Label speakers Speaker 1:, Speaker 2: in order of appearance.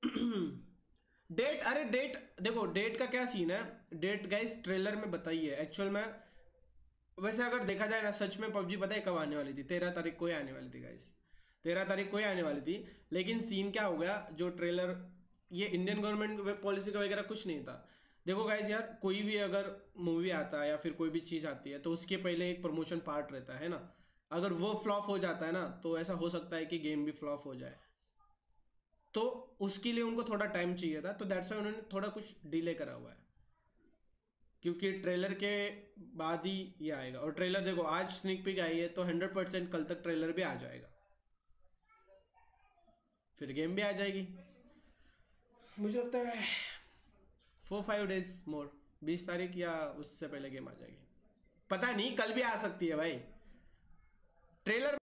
Speaker 1: Date, अरे date देखो, date का क्या सीन है, डेट गाइस ट्रेलर में बताई है एक्चुअल में। वैसे अगर देखा जाए ना, सच में पबजी पता है कब आने वाली थी? 13 तारीख को ही आने वाली थी गाइस, 13 तारीख को ही आने वाली थी। लेकिन सीन क्या हो गया, जो ट्रेलर, ये इंडियन गवर्नमेंट पॉलिसी का वगैरह कुछ नहीं था। देखो गाइस यार, कोई भी अगर मूवी आता है या फिर कोई भी चीज़ आती है तो उसके पहले एक प्रमोशन पार्ट रहता है ना। अगर वो फ्लॉप हो जाता है ना तो ऐसा हो सकता है कि गेम भी फ्लॉप हो जाए। तो उसके लिए उनको थोड़ा टाइम चाहिए था, तो दैट्स वाई उन्होंने थोड़ा कुछ डिले करा हुआ है, क्योंकि ट्रेलर के बाद ही ये आएगा। और ट्रेलर देखो, आज स्निक पिक आई है तो 100% कल तक ट्रेलर भी आ जाएगा, फिर गेम भी आ जाएगी। मुझे लगता है 4-5 डेज मोर, 20 तारीख या उससे पहले गेम आ जाएगी। पता नहीं, कल भी आ सकती है भाई। ट्रेलर